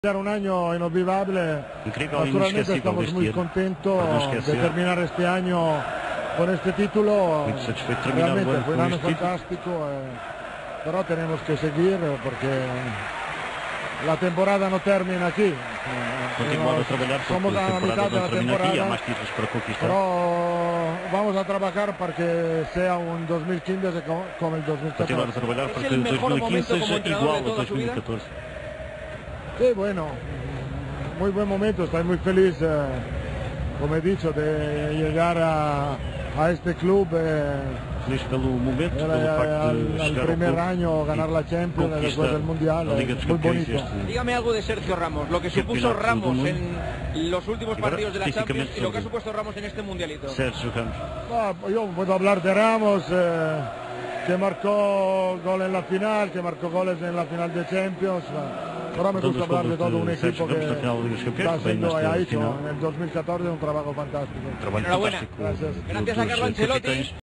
Era un año inolvidable. Naturalmente estamos muy contentos de terminar este año con este título. Realmente fue un año fantástico, pero tenemos que seguir porque la temporada no termina aquí. Somos a la mitad de la temporada, pero vamos a trabajar para que sea un 2015 como el 2014. ¿Es el mejor momento como entrenador de toda su vida? Sí, bueno, muy buen momento, estoy muy feliz, como he dicho, de llegar a este club. Al primer año ganar la Champions después del Mundial, muy bonito. Dígame algo de Sergio Ramos, lo que supuso Ramos en los últimos partidos de la Champions y lo que ha supuesto Ramos en este Mundialito. Yo puedo hablar de Ramos, que marcó gol en la final, que marcó goles en la final de Champions. Ahora me gusta hablar de todo un equipo que está haciendo, ha hecho en el 2014 un trabajo fantástico. Enhorabuena. Gracias. Gracias a Carlo Ancelotti.